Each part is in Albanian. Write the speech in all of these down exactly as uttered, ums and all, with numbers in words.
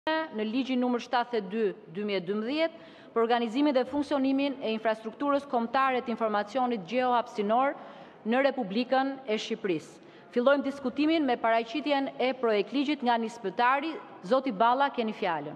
në ligjin numër shtatëdhjetë e dy dy mijë e dymbëdhjetë për organizimin dhe funksionimin e infrastrukturës kombëtare të informacionit gjeohapësinor në Republikën e Shqipërisë. Fillojmë diskutimin me paraqitjen e projektligjit nga nisëpërtari. Zoti Balla, keni fjalën.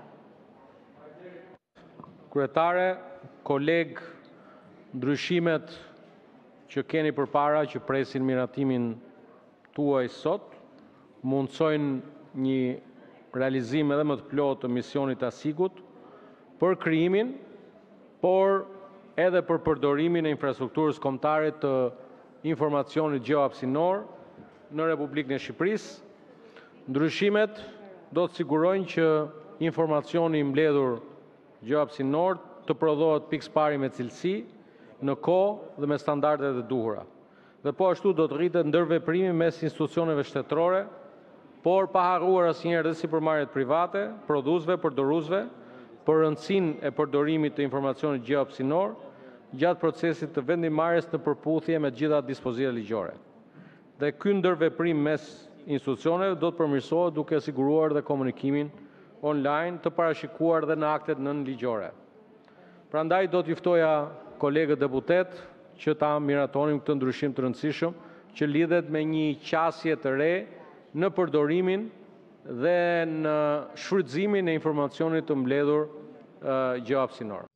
Kryetare, koleg, ndryshimet që keni përpara që presin miratimin tuaj sot, mundsojnë një realizim edhe më të plotë të misionit Asigut për krijimin, por edhe për përdorimin e infrastrukturës kombëtare të informacionit gjeohapësinor në Republikën e Shqipërisë. Ndryshimet do të sigurojnë që informacioni i mbledhur gjeohapësinor të prodhohet pikës pari me cilësi, në kohë dhe me standardet e duhura. Dhe po ashtu do të rritet ndërveprimi mes institucioneve shtetërore, por pa harruar asnjëherë dhe sipërmarrjet private, prodhuesve, përdoruesve, për rëndësinë e përdorimit të informacionit gjeohapësinor gjatë procesit të vendimarrjes në përputhje me të gjitha dispozitat ligjore. Dhe ky ndërveprim mes institucioneve do të përmirësohet duke siguruar dhe komunikimin online të parashikuar dhe në aktet nënligjore. Prandaj do të ftoja kolegët deputet që ta miratonim këtë ndryshim të rëndësishëm që lidhet me një qasje të re në përdorimin dhe në shfrytëzimin e informacionit të mbledhur uh, gjeohapësinor.